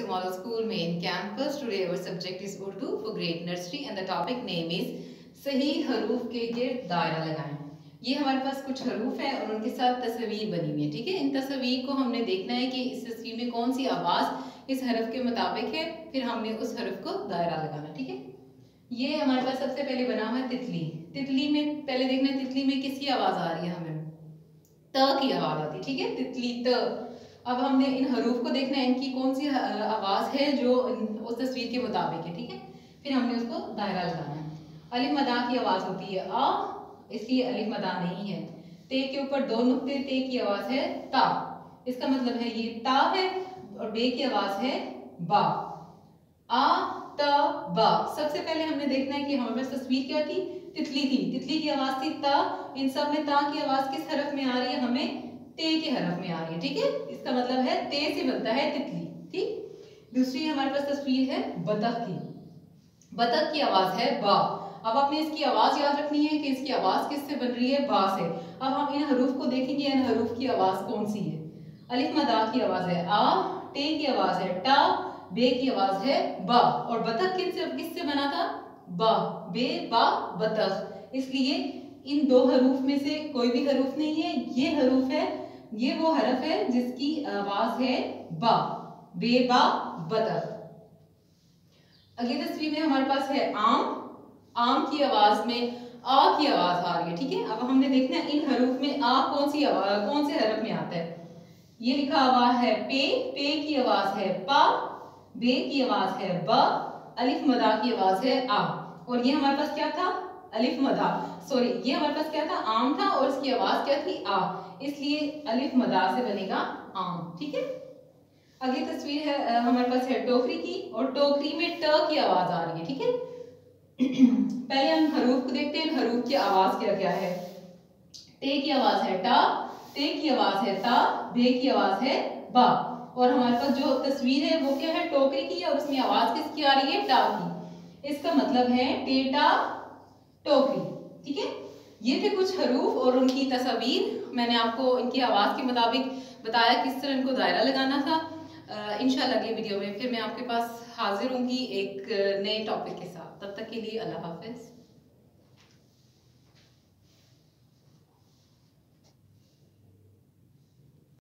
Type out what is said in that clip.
to Model School Main Campus. Today our subject is Urdu for grade nursery and the topic name is सही हरूफ के गिर्द दायरा लगाएं। ये हमारे पास कुछ हरूफ हैं और उनके साथ तस्वीर बनी हुई है। ठीक है, इन तस्वीर को हमने देखना है कि इस तस्वीर में कौन सी आवाज इस हरफ के मुताबिक है, फिर हमने उस हरफ को दायरा लगाना। ठीक है, ये हमारे पास सबसे पहले बना हुआ है तितली। तितली में पहले देखना है तितली में किसकी आवाज आ रही है, हमें त की आवाज आती है। ठीक है, तितली त। अब हमने इन हरूफ को देखना है, इनकी कौन सी आवाज है जो उस तस्वीर के मुताबिक है। ठीक है, फिर हमने उसको दायरा लगाना है। अलिफ मदा की आवाज होती है आ, इसलिए अलिफ मदा नहीं है। ते के ऊपर दो नुक्ते, ते की आवाज है ता, इसका मतलब है ये ता है, और बे की आवाज है बा। आ त बा। सबसे पहले हमने देखना है कि हमारे पास तस्वीर क्या थी, तितली थी। तितली की आवाज थी ता। इन सब में ता की आवाज किस हरफ में आ रही है, हमें ते के हरफ में आ रही है। ठीक है, इसका मतलब है ते से बनता है तितली। ठीक, दूसरी हमारे पास तस्वीर है बतख की। बतख की आवाज है बा। अब आपने इसकी आवाज याद रखनी है कि इसकी आवाज किससे बन रही है, बा से। अब हम इन हरूफ को देखेंगे, इन हरूफ की आवाज कौन सी है। अलिफ मदा की आवाज है आ, टे की आवाज है टा, बे की आवाज है बा, और बतख किससे बना था, बा, बे बा बतख। इसलिए इन दो हरूफ में से कोई भी हरूफ नहीं है, ये हरूफ है, ये वो हरफ है जिसकी आवाज है बा, बे बा बतख। अगली तस्वीर में हमारे पास है आम। आम की आवाज में आ की आवाज आ रही है। ठीक है, अब हमने देखना है इन हरूफ में आ कौन सी आवाज, कौन से हरफ में आता है। ये लिखा हुआ है पे, पे की आवाज है पा, बे की आवाज है ब, अलिफ मदा की आवाज है आ, और ये हमारे पास क्या था, अलिफ मदा, सॉरी ये हमारे पास क्या था, आम था, और इसकी आवाज क्या थी, आ, इसलिए अलिफ मदा से बनेगा आम। ठीक है, अगली तस्वीर है हमारे पास है टोकरी की, और टोकरी में ट की आवाज आ रही है। ठीक है, पहले हम हरूफ को देखते हैं, इन हरूफ की आवाज क्या क्या है। टे की आवाज है टा, ते की आवाज है ता, बे की आवाज है बा, और हमारे पास जो तस्वीर है वो क्या है, टोकरी की, और उसमें आवाज किसकी आ रही है, टा की। इसका मतलब है टेटा टोकरी। ठीक है, ये थे कुछ हरूफ और उनकी तस्वीर। मैंने आपको इनकी आवाज के मुताबिक बताया किस तरह इनको दायरा लगाना था। इंशाल्लाह अगली वीडियो में फिर मैं आपके पास हाजिर होंगी एक नए टॉपिक के साथ। तब तक के लिए अल्लाह हाफिज।